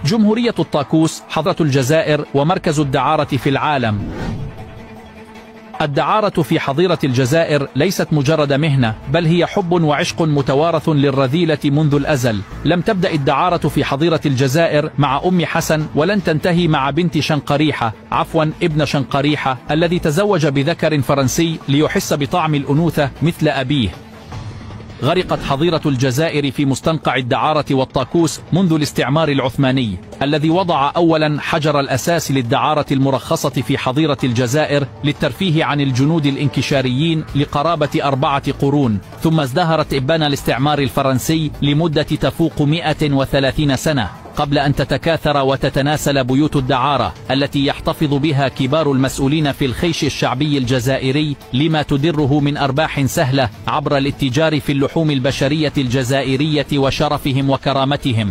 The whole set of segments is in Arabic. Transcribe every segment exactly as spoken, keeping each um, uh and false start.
جمهورية الطاكوس، حضرة الجزائر، ومركز الدعارة في العالم. الدعارة في حظيرة الجزائر ليست مجرد مهنة، بل هي حب وعشق متوارث للرذيلة منذ الأزل. لم تبدأ الدعارة في حظيرة الجزائر مع أم حسن، ولن تنتهي مع بنت شنقريحة، عفوا ابن شنقريحة، الذي تزوج بذكر فرنسي ليحس بطعم الأنوثة مثل أبيه. غرقت حظيرة الجزائر في مستنقع الدعارة والطاكوس منذ الاستعمار العثماني، الذي وضع أولا حجر الأساس للدعارة المرخصة في حظيرة الجزائر للترفيه عن الجنود الانكشاريين لقرابة أربعة قرون، ثم ازدهرت إبان الاستعمار الفرنسي لمدة تفوق مئة وثلاثين سنة، قبل أن تتكاثر وتتناسل بيوت الدعارة التي يحتفظ بها كبار المسؤولين في الخيش الشعبي الجزائري لما تدره من أرباح سهلة عبر الاتجار في اللحوم البشرية الجزائرية وشرفهم وكرامتهم.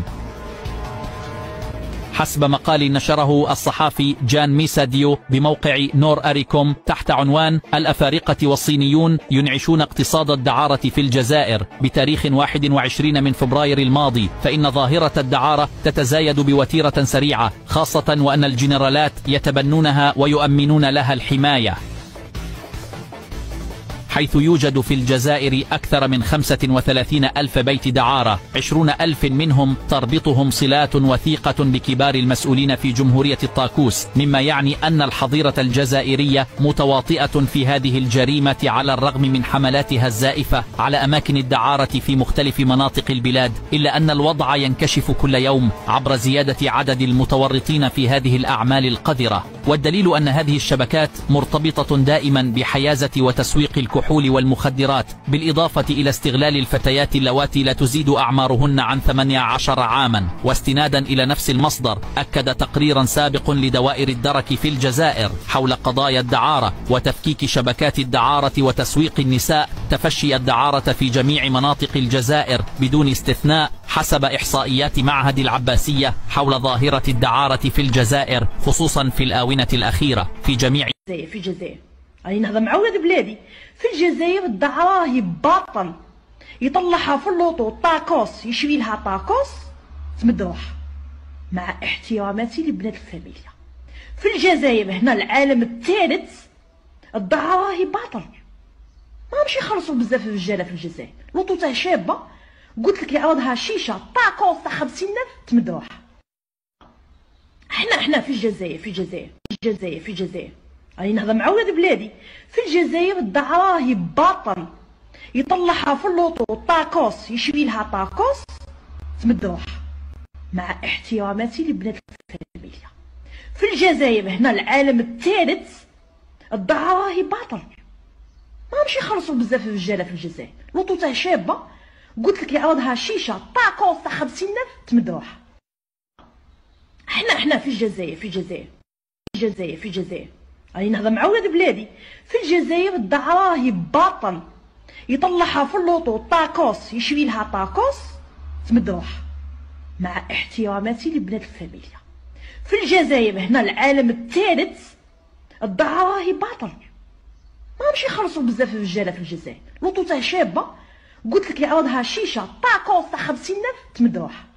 حسب مقال نشره الصحافي جان ميساديو بموقع نور أريكوم تحت عنوان الأفارقة والصينيون ينعشون اقتصاد الدعارة في الجزائر بتاريخ واحد وعشرين من فبراير الماضي، فإن ظاهرة الدعارة تتزايد بوتيرة سريعة، خاصة وأن الجنرالات يتبنونها ويؤمنون لها الحماية، حيث يوجد في الجزائر أكثر من خمسة وثلاثين ألف بيت دعارة، عشرون ألف منهم تربطهم صلات وثيقة بكبار المسؤولين في جمهورية الطاكوس، مما يعني أن الحظيرة الجزائرية متواطئة في هذه الجريمة على الرغم من حملاتها الزائفة على أماكن الدعارة في مختلف مناطق البلاد، إلا أن الوضع ينكشف كل يوم عبر زيادة عدد المتورطين في هذه الأعمال القذرة. والدليل أن هذه الشبكات مرتبطة دائما بحيازة وتسويق الكحول والمخدرات، بالإضافة إلى استغلال الفتيات اللواتي لا تزيد أعمارهن عن ثمانية عشر عاما. واستنادا إلى نفس المصدر، أكد تقريرا سابق لدوائر الدرك في الجزائر حول قضايا الدعارة وتفكيك شبكات الدعارة وتسويق النساء تفشي الدعارة في جميع مناطق الجزائر بدون استثناء، حسب إحصائيات معهد العباسية حول ظاهرة الدعارة في الجزائر، خصوصا في الآونة الأخيرة في جميع في الجزائر. راني نهضر مع ولاد بلادي. في الجزائر الدعارة هي باطل، يطلعها في اللوطو طاكوس، يشوي لها طاكوس تمد روحها، مع احتراماتي لبنات الفاميليا. في الجزائر هنا العالم الثالث الدعارة هي باطل، ما مش يخلصوا بزاف الرجاله في الجزائر. لوطو تاع شابه قلت لك يعرضها شيشه طاكوس تاع خمسين ألف تمد روحها. احنا احنا في الجزائر في الجزائر في الجزائر في الجزائر راني نهضر مع ولاد بلادي. في الجزائر الدعارة هي باطل، يطلعها في اللوطو طاكوس، يشوي لها طاكوس تمد روحها، مع احتراماتي لبنات الفاميليا. في الجزائر هنا العالم الثالث الدعارة هي باطل، ما مش يخلصوا بزاف الرجاله في الجزائر. لوطو تاع شابه قلت لك يعرضها شيشه طاكوس تاع خمسين ألف تمد روحها. احنا احنا في الجزائر في الجزائر في الجزائر في الجزائر راني نهضر مع ولاد بلادي. في الجزائر الدعارة هي باطل، يطلعها في اللوطو طاكوس، يشوي لها طاكوس تمد روحها، مع احتراماتي لبنات الفاميليا. في الجزائر هنا العالم الثالث الدعارة هي باطل، ما مش يخلصوا بزاف الرجاله في الجزائر. لوطو تاع شابه قلت لك يعرضها شيشه طاكوس تاع خمسين ألف تمد روحها.